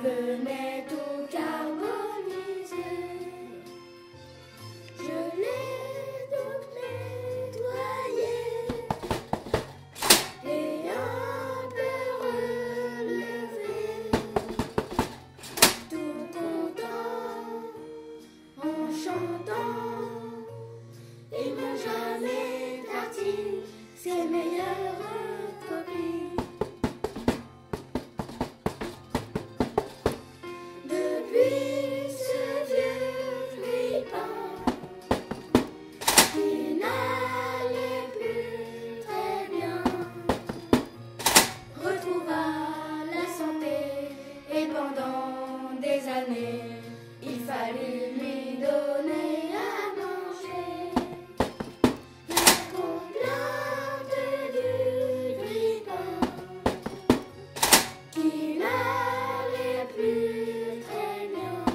devenait tout carbonisé. Je l'ai donc nettoyé et un peu relevé, tout content en chantant. Ils m'ont jamais parti ses meilleures copies. Depuis ce vieux grille-pain qui n'allait plus très bien, retrouva la santé et pendant des années, il fallut lui donner à manger. La complainte du grille-pain qui n'allait plus très bien.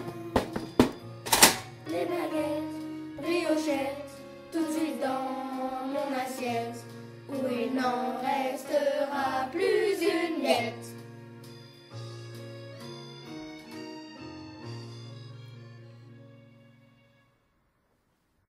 Les baguettes, briochettes, tout de suite dans mon assiette, où il n'en restera plus une miette.